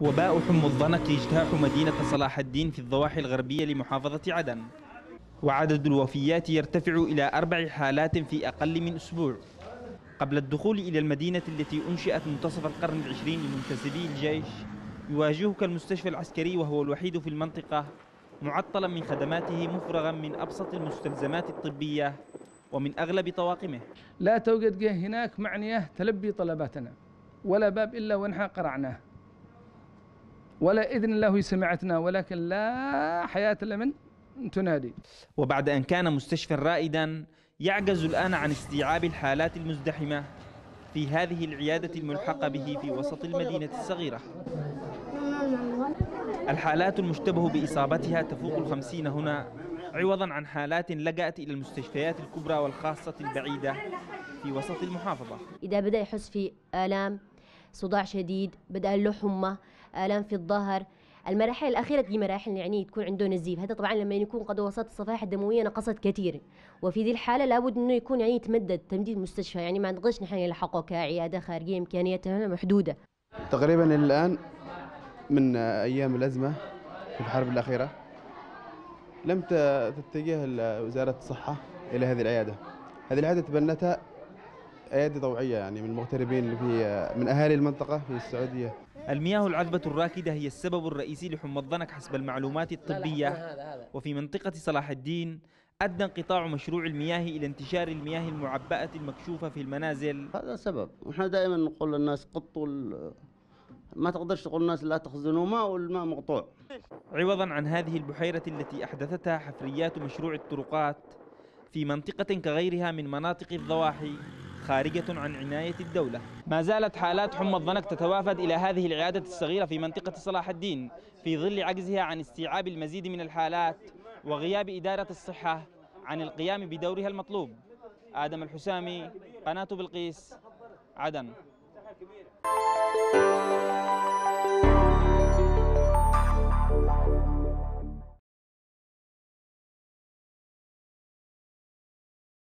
وباء حمى الضنك يجتاح مدينة صلاح الدين في الضواحي الغربية لمحافظة عدن، وعدد الوفيات يرتفع إلى 4 حالات في أقل من أسبوع. قبل الدخول إلى المدينة التي أنشئت منتصف القرن العشرين لمنتسبي الجيش، يواجهك المستشفى العسكري وهو الوحيد في المنطقة معطلا من خدماته، مفرغا من أبسط المستلزمات الطبية ومن أغلب طواقمه. لا توجد جهة هناك معنية تلبي طلباتنا، ولا باب إلا ونحن قرعناه، ولا إذن الله سمعتنا، ولكن لا حياة لمن تنادي. وبعد أن كان مستشفى رائدا، يعجز الآن عن استيعاب الحالات المزدحمة في هذه العيادة الملحقة به في وسط المدينة الصغيرة. الحالات المشتبه بإصابتها تفوق 50 هنا، عوضا عن حالات لجأت إلى المستشفيات الكبرى والخاصة البعيدة في وسط المحافظة. إذا بدأ يحس في آلام، صداع شديد، بدأ له حمى، آلام في الظهر، المراحل الأخيرة دي مراحل يعني تكون عنده نزيف. هذا طبعا لما يكون قد وصلت الصفائح الدموية نقصت كثير، وفي ذي الحالة لابد إنه يكون يعني يتمدد تمديد المستشفى، يعني ما نقدرش نحن نلحقه كعيادة خارجية، إمكانياتها محدودة. تقريبا الآن من أيام الأزمة في الحرب الأخيرة لم تتجه وزارة الصحة إلى هذه العيادة. هذه العيادة تبنتها أيادي طوعية، يعني من المغتربين اللي من أهالي المنطقة في السعودية. المياه العذبة الراكدة هي السبب الرئيسي لحمى الضنك حسب المعلومات الطبية، وفي منطقة صلاح الدين أدى انقطاع مشروع المياه إلى انتشار المياه المعبأة المكشوفة في المنازل. هذا سبب، ونحن دائما نقول للناس قطوا ما تقدرش تقول للناس لا تخزنوا ماء والماء مقطوع. عوضا عن هذه البحيرة التي أحدثتها حفريات مشروع الطرقات في منطقة كغيرها من مناطق الضواحي خارجة عن عناية الدولة. ما زالت حالات حمى الضنك تتوافد إلى هذه العيادة الصغيرة في منطقة صلاح الدين في ظل عجزها عن استيعاب المزيد من الحالات وغياب إدارة الصحة عن القيام بدورها المطلوب. آدم الحسامي، قناة بلقيس، عدن.